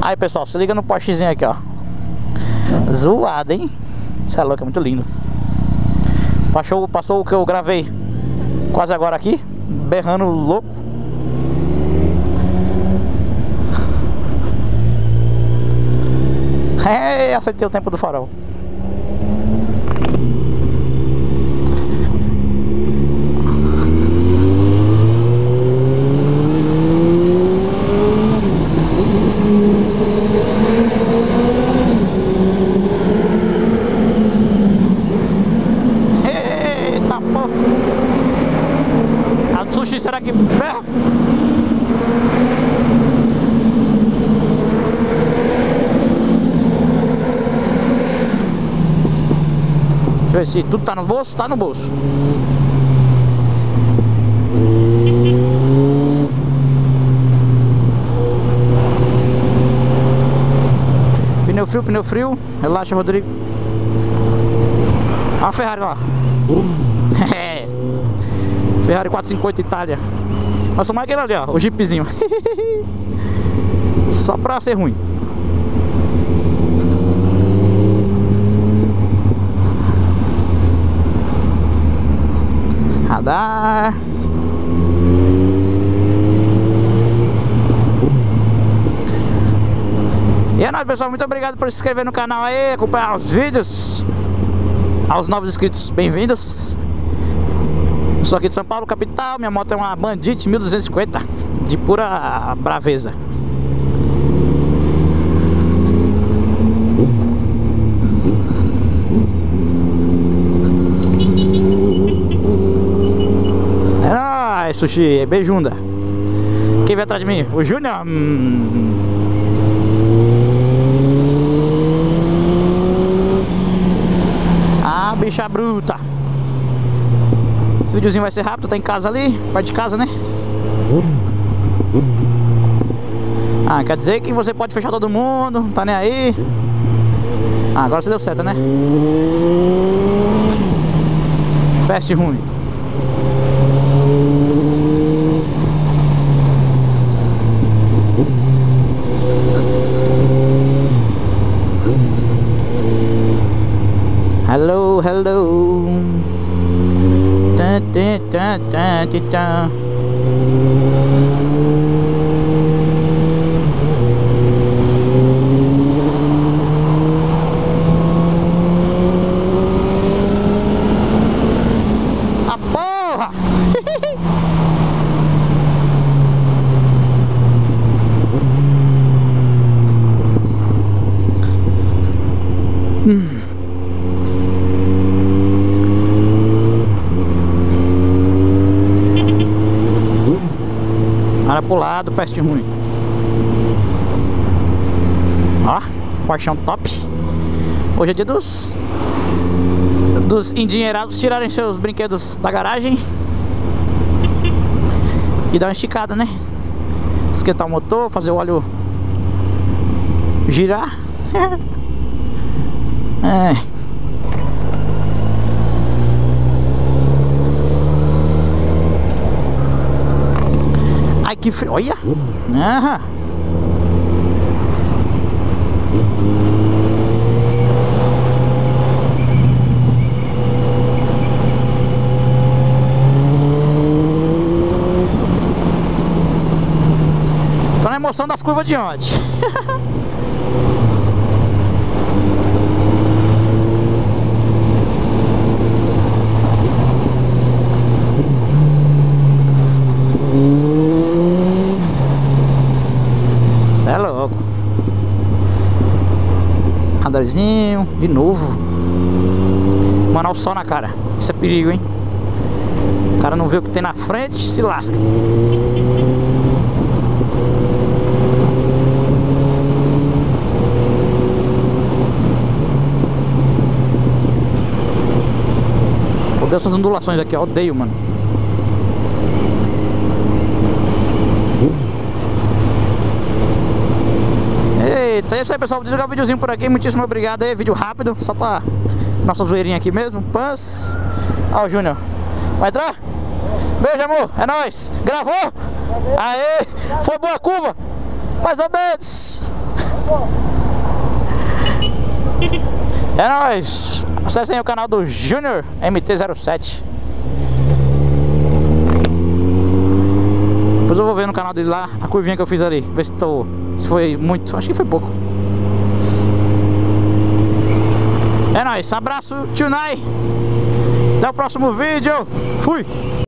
Aí pessoal, se liga no Porschezinho aqui, ó. Zoado, hein? Isso é louco, é muito lindo. Passou o que eu gravei quase agora aqui, berrando louco. É, acertei o tempo do farol. Eita porra! A do sushi, será que berra? Deixa eu ver se tudo tá no bolso. Tá no bolso. Pneu frio. Relaxa, Rodrigo. Olha a Ferrari lá. Ferrari 458 Itália. Mas só mais aquele ali, ó. O Jeepzinho. Só pra ser ruim. Radar. E é nóis, pessoal, muito obrigado por se inscrever no canal aí, acompanhar os vídeos. Aos novos inscritos, bem-vindos. Eu sou aqui de São Paulo, capital. Minha moto é uma Bandit 1250 de pura braveza. Ai, sushi, beijunda. Quem vem atrás de mim? O Júnior. Ah, bicha bruta. Esse videozinho vai ser rápido, tá em casa ali, perto de casa, né? Ah, quer dizer que você pode fechar todo mundo, não tá nem aí. Ah, agora você deu certo, né? Peste ruim. Hello, hello. Ta ta ta ta ta ta. A porra! Olha pro lado, peste ruim. Ó, paixão top. Hoje é dia dos endinheirados tirarem seus brinquedos da garagem e dar uma esticada, né? Esquentar o motor, fazer o óleo girar. É. Ai, que frio, olha! Ah. Tô na emoção das curvas de ontem. Cê é louco. Radarzinho, de novo. Mano, olha o sol na cara. Isso é perigo, hein? O cara não vê o que tem na frente, se lasca. Odeio essas ondulações aqui, ó. Odeio, mano. Eita, é isso aí, pessoal. Vou desligar o videozinho por aqui. Muitíssimo obrigado aí. Vídeo rápido, só pra nossa zoeirinha aqui mesmo. Pans. Ó, o Júnior. Vai entrar? Beijo, amor. É nóis. Gravou? Aê. Foi boa a curva? Mais ou menos. É nóis! Acessem o canal do Júnior MT-07. Depois eu vou ver no canal dele lá a curvinha que eu fiz ali. Ver se foi muito. Acho que foi pouco. É nóis, abraço, tio Nai. Até o próximo vídeo. Fui!